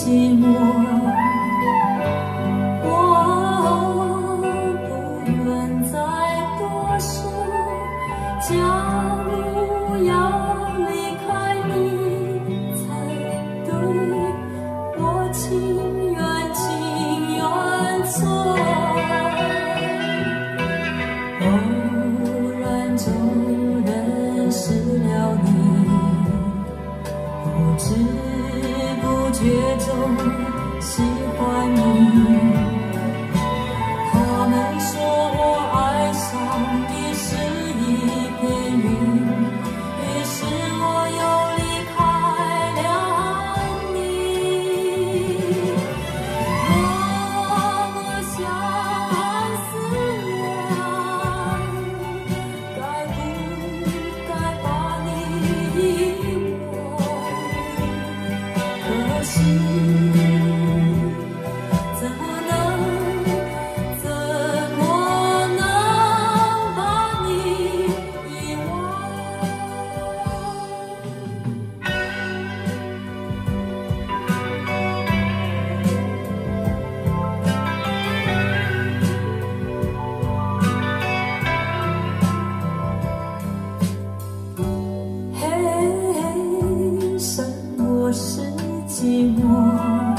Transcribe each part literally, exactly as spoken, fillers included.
寂寞。我不愿再多说，假如要离开你才对，我情愿情愿错。偶然中认识了你，不知不觉中喜欢你。他们说我爱上你是一片云，于是我又离开了你。多么相思呀，该不该把你遗忘？可是怎么能怎么能把你遗忘？嘿，什么是寂寞？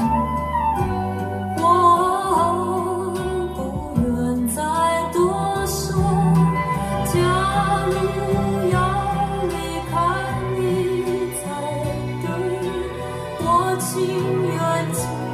我不愿再多说，假如要离开你才对，我情愿情